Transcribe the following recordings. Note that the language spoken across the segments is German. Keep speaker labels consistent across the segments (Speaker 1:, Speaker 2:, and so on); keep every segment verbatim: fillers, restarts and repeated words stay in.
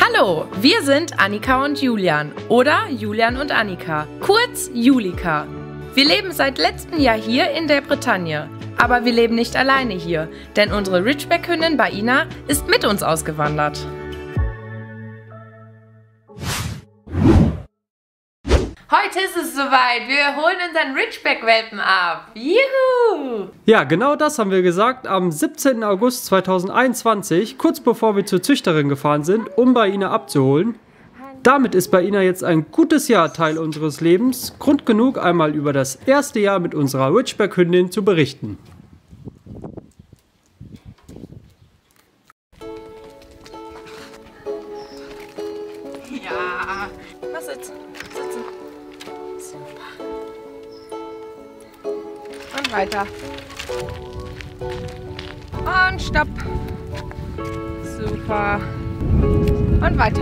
Speaker 1: Hallo, wir sind Annika und Julian oder Julian und Annika, kurz Julika. Wir leben seit letztem Jahr hier in der Bretagne. Aber wir leben nicht alleine hier, denn unsere Ridgeback-Hündin Baina ist mit uns ausgewandert. Heute ist es soweit, wir holen unseren Ridgeback-Welpen ab. Juhu!
Speaker 2: Ja, genau das haben wir gesagt am siebzehnten August zweitausendeinundzwanzig, kurz bevor wir zur Züchterin gefahren sind, um Baina abzuholen. Damit ist Baina jetzt ein gutes Jahr Teil unseres Lebens, Grund genug, einmal über das erste Jahr mit unserer Ridgeback-Hündin zu berichten.
Speaker 1: Ja, was sitzen, sitzen. Super. Und weiter. Und stopp. Super. Und weiter.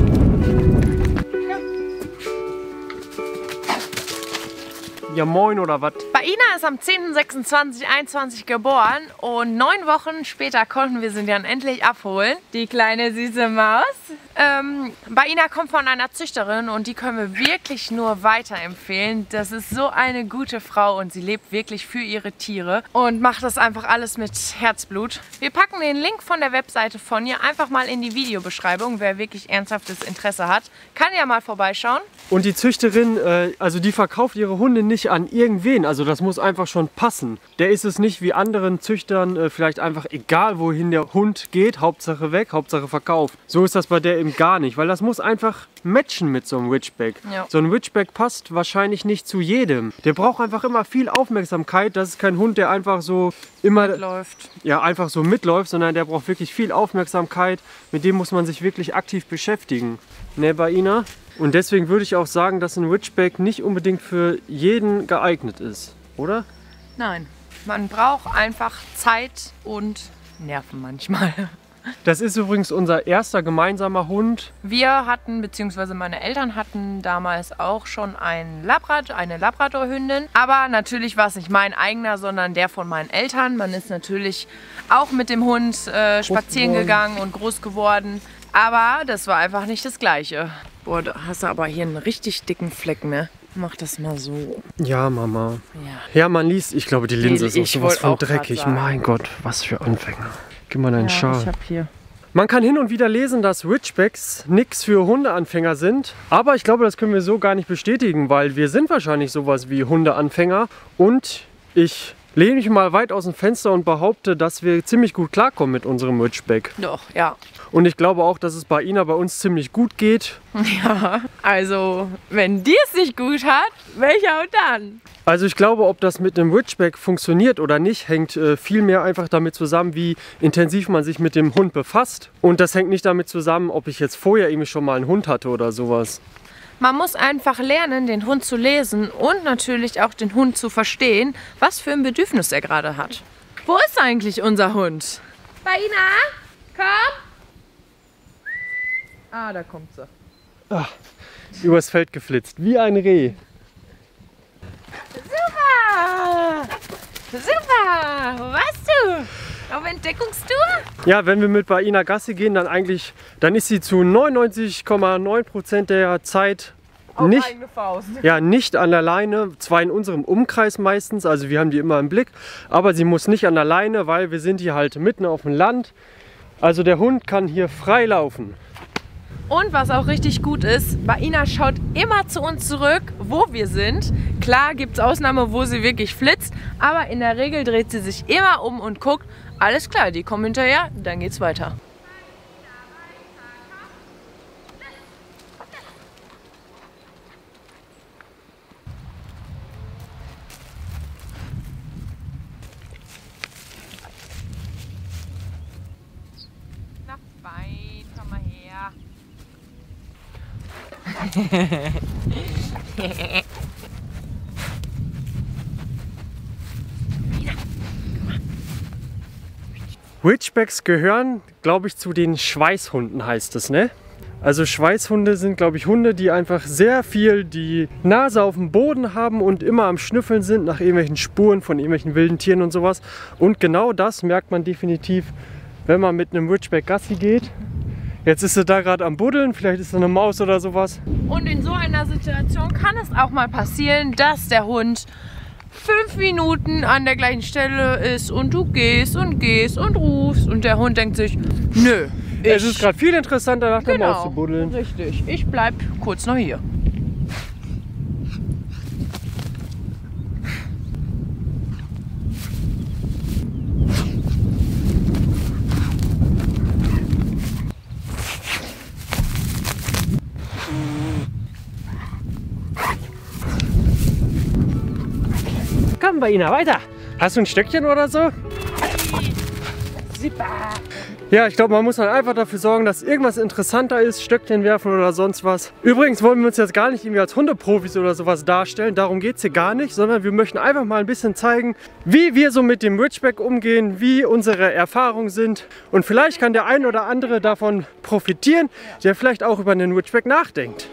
Speaker 2: Ja, moin oder was?
Speaker 1: Baina ist am zehnten sechsten zweitausendeinundzwanzig geboren und neun Wochen später konnten wir sie dann endlich abholen. Die kleine süße Maus. Ähm, Baina kommt von einer Züchterin und die können wir wirklich nur weiterempfehlen. Das ist so eine gute Frau und sie lebt wirklich für ihre Tiere und macht das einfach alles mit Herzblut. Wir packen den Link von der Webseite von ihr einfach mal in die Videobeschreibung. Wer wirklich ernsthaftes Interesse hat, kann ja mal vorbeischauen.
Speaker 2: Und die Züchterin, äh, also die verkauft ihre Hunde nicht an irgendwen, also das muss einfach schon passen. Der ist es nicht wie anderen Züchtern, äh, vielleicht einfach egal wohin der Hund geht, Hauptsache weg, Hauptsache verkauft. So ist das bei der eben gar nicht, weil das muss einfach matchen mit so einem Ridgeback.
Speaker 1: Ja.
Speaker 2: So ein Ridgeback passt wahrscheinlich nicht zu jedem. Der braucht einfach immer viel Aufmerksamkeit, das ist kein Hund, der einfach so immer
Speaker 1: Läuft.
Speaker 2: Ja, einfach so mitläuft, sondern der braucht wirklich viel Aufmerksamkeit, mit dem muss man sich wirklich aktiv beschäftigen. Ne, Baina? Und deswegen würde ich auch sagen, dass ein Ridgeback nicht unbedingt für jeden geeignet ist, oder?
Speaker 1: Nein, man braucht einfach Zeit und Nerven manchmal.
Speaker 2: Das ist übrigens unser erster gemeinsamer Hund.
Speaker 1: Wir hatten, beziehungsweise meine Eltern hatten damals auch schon einen Labrador, eine Labrador-Hündin. Aber natürlich war es nicht mein eigener, sondern der von meinen Eltern. Man ist natürlich auch mit dem Hund äh, spazieren gegangen und groß geworden. Aber das war einfach nicht das Gleiche. Boah, da hast du aber hier einen richtig dicken Fleck, ne? Mach das mal so.
Speaker 2: Ja, Mama.
Speaker 1: Ja,
Speaker 2: ja man liest, ich glaube, die Linse
Speaker 1: nee,
Speaker 2: ist auch sowas von dreckig. Mein Gott, was für Anfänger. Gib mal deinen
Speaker 1: ja,
Speaker 2: Schal.
Speaker 1: Ich hab hier.
Speaker 2: Man kann hin und wieder lesen, dass Ridgebacks nichts für Hundeanfänger sind. Aber ich glaube, das können wir so gar nicht bestätigen, weil wir sind wahrscheinlich sowas wie Hundeanfänger. Und ich lehne mich mal weit aus dem Fenster und behaupte, dass wir ziemlich gut klarkommen mit unserem Ridgeback.
Speaker 1: Doch, ja.
Speaker 2: Und ich glaube auch, dass es bei Baina bei uns ziemlich gut geht.
Speaker 1: Ja, also wenn dir es nicht gut hat, welcher und dann?
Speaker 2: Also ich glaube, ob das mit einem Ridgeback funktioniert oder nicht, hängt äh, viel mehr einfach damit zusammen, wie intensiv man sich mit dem Hund befasst. Und das hängt nicht damit zusammen, ob ich jetzt vorher irgendwie schon mal einen Hund hatte oder sowas.
Speaker 1: Man muss einfach lernen, den Hund zu lesen und natürlich auch den Hund zu verstehen, was für ein Bedürfnis er gerade hat. Wo ist eigentlich unser Hund? Baina, komm! Ah, da kommt sie.
Speaker 2: Ach, übers Feld geflitzt, wie ein Reh.
Speaker 1: Super! Super! Wo warst du? Auf Entdeckungstour?
Speaker 2: Ja, wenn wir mit Baina Gassi gehen, dann eigentlich, dann ist sie zu neunundneunzig Komma neun Prozent der Zeit
Speaker 1: Auf
Speaker 2: nicht,
Speaker 1: eigene Faust.
Speaker 2: ja, nicht an der Leine, zwar in unserem Umkreis meistens, also wir haben die immer im Blick, aber sie muss nicht an der Leine, weil wir sind hier halt mitten auf dem Land. Also der Hund kann hier frei laufen.
Speaker 1: Und was auch richtig gut ist, Baina schaut immer zu uns zurück, wo wir sind. Klar gibt es Ausnahmen, wo sie wirklich flitzt, aber in der Regel dreht sie sich immer um und guckt, alles klar, die kommen hinterher, dann geht's weiter. Na fein, komm mal her.
Speaker 2: Ridgebacks gehören, glaube ich, zu den Schweißhunden, heißt es, ne? Also Schweißhunde sind, glaube ich, Hunde, die einfach sehr viel die Nase auf dem Boden haben und immer am Schnüffeln sind nach irgendwelchen Spuren von irgendwelchen wilden Tieren und sowas. Und genau das merkt man definitiv, wenn man mit einem Ridgeback Gassi geht. Jetzt ist sie da gerade am Buddeln, vielleicht ist da eine Maus oder sowas.
Speaker 1: Und in so einer Situation kann es auch mal passieren, dass der Hund fünf Minuten an der gleichen Stelle ist und du gehst und gehst und rufst und der Hund denkt sich, nö. Ich,
Speaker 2: es ist gerade viel interessanter, nach der
Speaker 1: genau,
Speaker 2: Maus zu buddeln.
Speaker 1: Richtig, ich bleib kurz noch hier.
Speaker 2: Komm, Baina, weiter. Hast du ein Stöckchen oder so?
Speaker 1: Super.
Speaker 2: Ja, ich glaube, man muss halt einfach dafür sorgen, dass irgendwas interessanter ist, Stöckchen werfen oder sonst was. Übrigens wollen wir uns jetzt gar nicht irgendwie als Hundeprofis oder sowas darstellen, darum geht es hier gar nicht, sondern wir möchten einfach mal ein bisschen zeigen, wie wir so mit dem Ridgeback umgehen, wie unsere Erfahrungen sind und vielleicht kann der ein oder andere davon profitieren, der vielleicht auch über den Ridgeback nachdenkt.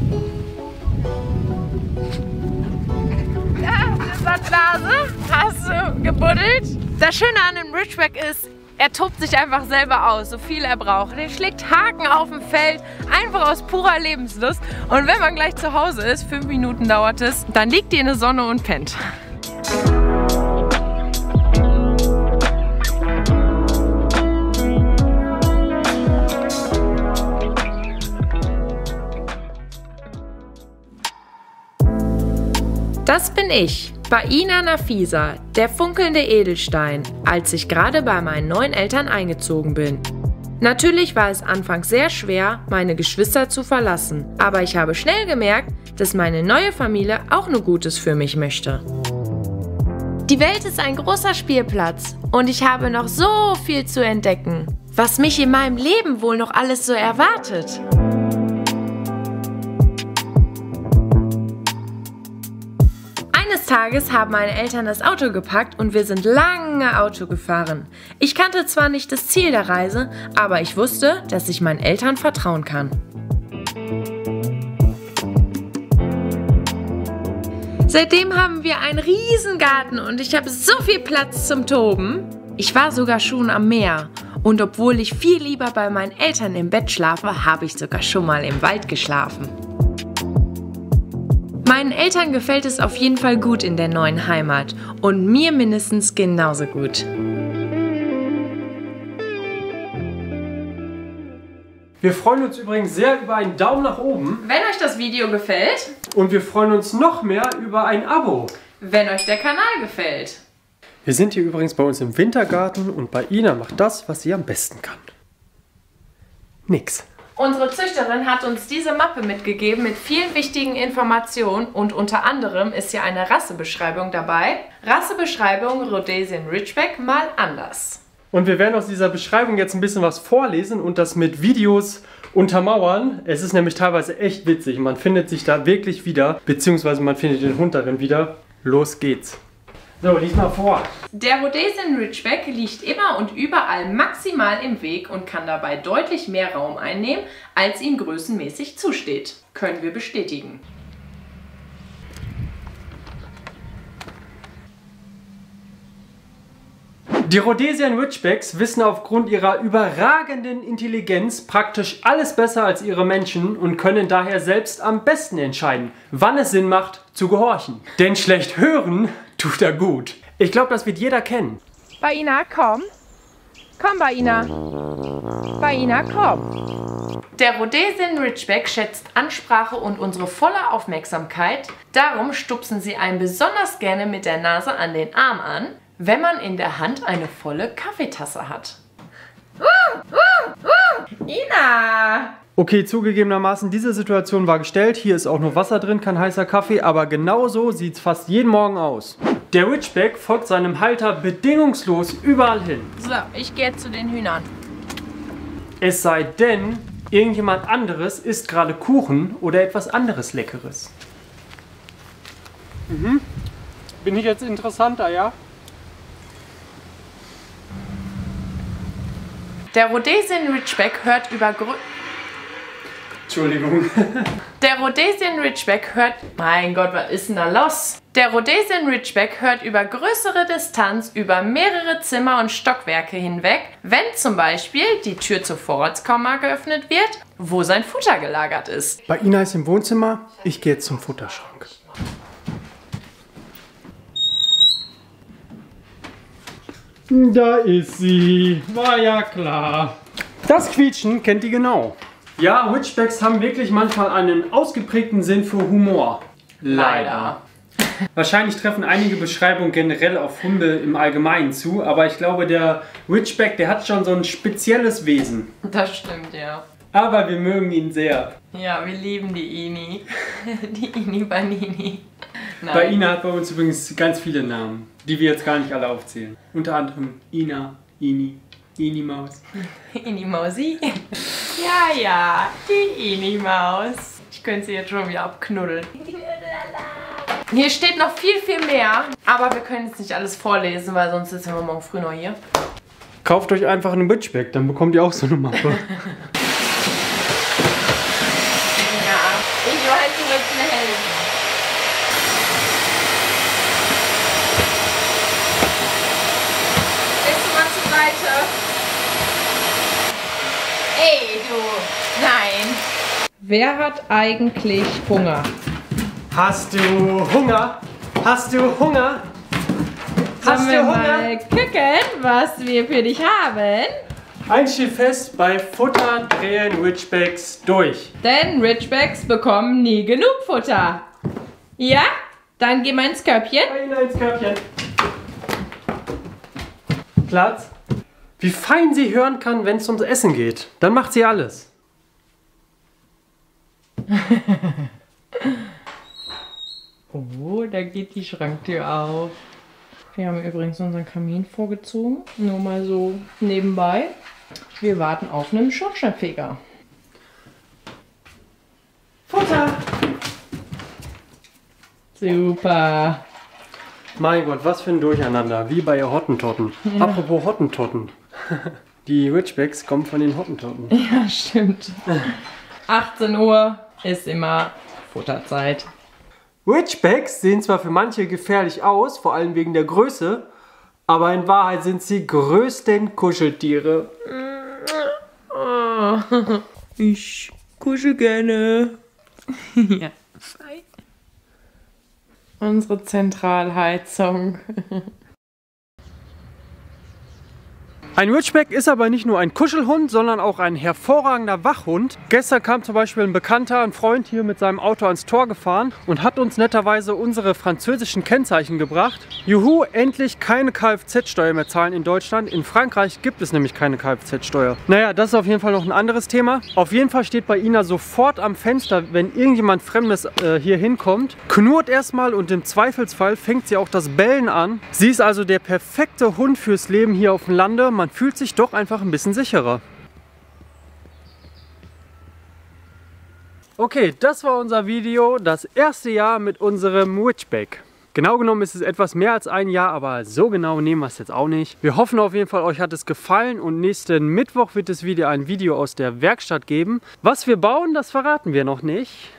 Speaker 1: Sandblase, hast du gebuddelt? Das Schöne an dem Ridgeback ist, er tobt sich einfach selber aus, so viel er braucht. Er schlägt Haken auf dem Feld, einfach aus purer Lebenslust. Und wenn man gleich zu Hause ist, fünf Minuten dauert es, dann liegt ihr in der Sonne und pennt. Das bin ich, Baina Nafisa, der funkelnde Edelstein, als ich gerade bei meinen neuen Eltern eingezogen bin. Natürlich war es anfangs sehr schwer, meine Geschwister zu verlassen, aber ich habe schnell gemerkt, dass meine neue Familie auch nur Gutes für mich möchte. Die Welt ist ein großer Spielplatz und ich habe noch so viel zu entdecken, was mich in meinem Leben wohl noch alles so erwartet. Eines Tages haben meine Eltern das Auto gepackt und wir sind lange Auto gefahren. Ich kannte zwar nicht das Ziel der Reise, aber ich wusste, dass ich meinen Eltern vertrauen kann. Seitdem haben wir einen riesen Garten und ich habe so viel Platz zum Toben. Ich war sogar schon am Meer und obwohl ich viel lieber bei meinen Eltern im Bett schlafe, habe ich sogar schon mal im Wald geschlafen. Meinen Eltern gefällt es auf jeden Fall gut in der neuen Heimat und mir mindestens genauso gut.
Speaker 2: Wir freuen uns übrigens sehr über einen Daumen nach oben.
Speaker 1: Wenn euch das Video gefällt.
Speaker 2: Und wir freuen uns noch mehr über ein Abo.
Speaker 1: Wenn euch der Kanal gefällt.
Speaker 2: Wir sind hier übrigens bei uns im Wintergarten und Baina macht das, was sie am besten kann. Nix.
Speaker 1: Unsere Züchterin hat uns diese Mappe mitgegeben mit vielen wichtigen Informationen und unter anderem ist hier eine Rassebeschreibung dabei. Rassebeschreibung Rhodesian Ridgeback mal anders.
Speaker 2: Und wir werden aus dieser Beschreibung jetzt ein bisschen was vorlesen und das mit Videos untermauern. Es ist nämlich teilweise echt witzig. Man findet sich da wirklich wieder, beziehungsweise man findet den Hund darin wieder. Los geht's. So, lies mal vor.
Speaker 1: Der Rhodesian Ridgeback liegt immer und überall maximal im Weg und kann dabei deutlich mehr Raum einnehmen, als ihm größenmäßig zusteht. Können wir bestätigen.
Speaker 2: Die Rhodesian Ridgebacks wissen aufgrund ihrer überragenden Intelligenz praktisch alles besser als ihre Menschen und können daher selbst am besten entscheiden, wann es Sinn macht, zu gehorchen. Denn schlecht hören tut er gut. Ich glaube, das wird jeder kennen.
Speaker 1: Baina, komm. Komm, Baina. Baina, komm. Der Rhodesian Ridgeback schätzt Ansprache und unsere volle Aufmerksamkeit. Darum stupsen sie einen besonders gerne mit der Nase an den Arm an, wenn man in der Hand eine volle Kaffeetasse hat. Uh, uh, uh. Ina!
Speaker 2: Okay, zugegebenermaßen, diese Situation war gestellt. Hier ist auch nur Wasser drin, kein heißer Kaffee, aber genau so sieht es fast jeden Morgen aus. Der Ridgeback folgt seinem Halter bedingungslos überall hin.
Speaker 1: So, ich gehe zu den Hühnern.
Speaker 2: Es sei denn, irgendjemand anderes isst gerade Kuchen oder etwas anderes Leckeres. Mhm. Bin ich jetzt interessanter, ja?
Speaker 1: Der Rhodesian Ridgeback hört über Grö
Speaker 2: Entschuldigung.
Speaker 1: Der Rhodesian Ridgeback hört... Mein Gott, was ist denn da los? Der Rhodesian Ridgeback hört über größere Distanz über mehrere Zimmer und Stockwerke hinweg, wenn zum Beispiel die Tür zur Vorratskammer geöffnet wird, wo sein Futter gelagert ist.
Speaker 2: Bei Ina ist im Wohnzimmer, ich gehe jetzt zum Futterschrank. Da ist sie, war ja klar. Das Quietschen kennt ihr genau. Ja, Ridgebacks haben wirklich manchmal einen ausgeprägten Sinn für Humor. Leider. Wahrscheinlich treffen einige Beschreibungen generell auf Hunde im Allgemeinen zu, aber ich glaube, der Ridgeback, der hat schon so ein spezielles Wesen.
Speaker 1: Das stimmt, ja.
Speaker 2: Aber wir mögen ihn sehr.
Speaker 1: Ja, wir lieben die Ini. Die Ini Banini. Nein.
Speaker 2: Bei Ina hat bei uns übrigens ganz viele Namen, die wir jetzt gar nicht alle aufzählen. Unter anderem Ina, Ini, Ini Maus.
Speaker 1: Ini Mausi. Ja, ja, die Ini Maus. Ich könnte sie jetzt schon wieder abknuddeln. Hier steht noch viel, viel mehr, aber wir können jetzt nicht alles vorlesen, weil sonst sitzen wir morgen früh noch hier.
Speaker 2: Kauft euch einfach einen Ridgeback, dann bekommt ihr auch so eine Mappe.
Speaker 1: Ja, ich weiß, du willst mir helfen. Willst du mal zur Seite? Ey, du. Nein. Wer hat eigentlich Hunger?
Speaker 2: Hast du Hunger? Hast du Hunger? Hast
Speaker 1: Sollen
Speaker 2: du
Speaker 1: wir
Speaker 2: Hunger?
Speaker 1: mal gucken, was wir für dich haben?
Speaker 2: Eins steht fest, bei Futter drehen Ridgebacks durch.
Speaker 1: Denn Ridgebacks bekommen nie genug Futter. Ja? Dann geh mal ins Körbchen.
Speaker 2: Einer ins Körbchen. Platz. Wie fein sie hören kann, wenn es ums Essen geht. Dann macht sie alles.
Speaker 1: Oh, da geht die Schranktür auf. Wir haben übrigens unseren Kamin vorgezogen. Nur mal so nebenbei. Wir warten auf einen Schornsteinfeger.
Speaker 2: Futter!
Speaker 1: Super.
Speaker 2: Mein Gott, was für ein Durcheinander. Wie bei Hottentotten. Ja. Apropos Hottentotten. Die Ridgebacks kommen von den Hottentotten.
Speaker 1: Ja, stimmt. achtzehn Uhr ist immer Futterzeit.
Speaker 2: Ridgebacks sehen zwar für manche gefährlich aus, vor allem wegen der Größe, aber in Wahrheit sind sie größten Kuscheltiere.
Speaker 1: Oh, ich kuschel gerne. Ja, fein. Unsere Zentralheizung.
Speaker 2: Ein Ridgeback ist aber nicht nur ein Kuschelhund, sondern auch ein hervorragender Wachhund. Gestern kam zum Beispiel ein Bekannter, ein Freund hier mit seinem Auto ans Tor gefahren und hat uns netterweise unsere französischen Kennzeichen gebracht. Juhu, endlich keine Kfz-Steuer mehr zahlen in Deutschland. In Frankreich gibt es nämlich keine Kfz-Steuer. Naja, das ist auf jeden Fall noch ein anderes Thema. Auf jeden Fall steht bei Ina sofort am Fenster, wenn irgendjemand Fremdes äh, hier hinkommt, knurrt erstmal und im Zweifelsfall fängt sie auch das Bellen an. Sie ist also der perfekte Hund fürs Leben hier auf dem Lande. Man fühlt sich doch einfach ein bisschen sicherer. Okay, das war unser Video, das erste Jahr mit unserem Ridgeback. Genau genommen ist es etwas mehr als ein Jahr, aber so genau nehmen wir es jetzt auch nicht. Wir hoffen auf jeden Fall, euch hat es gefallen und nächsten Mittwoch wird es wieder ein Video aus der Werkstatt geben. Was wir bauen, das verraten wir noch nicht.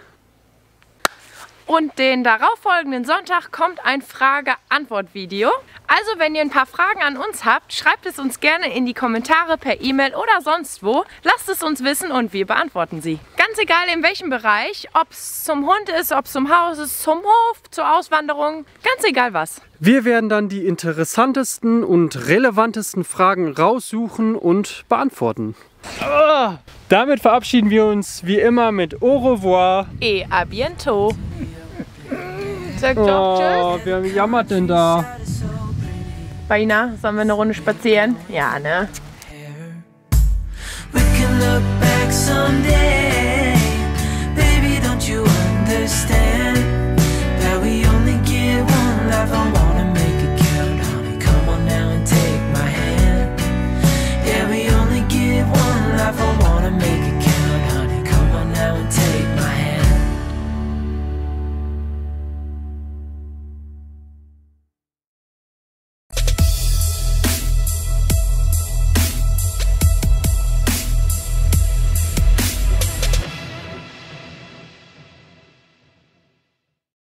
Speaker 1: Und den darauffolgenden Sonntag kommt ein Frage-Antwort-Video. Also wenn ihr ein paar Fragen an uns habt, schreibt es uns gerne in die Kommentare per E-Mail oder sonst wo. Lasst es uns wissen und wir beantworten sie. Ganz egal in welchem Bereich, ob es zum Hund ist, ob es zum Haus ist, zum Hof, zur Auswanderung, ganz egal was.
Speaker 2: Wir werden dann die interessantesten und relevantesten Fragen raussuchen und beantworten. Oh, damit verabschieden wir uns wie immer mit Au revoir.
Speaker 1: Et à bientôt. Sag
Speaker 2: Oh,
Speaker 1: doch tschüss.
Speaker 2: wer jammert denn da?
Speaker 1: Baina, sollen wir eine Runde spazieren? Ja, ne?
Speaker 3: We can look back someday. Baby, don't you understand that we only get one life?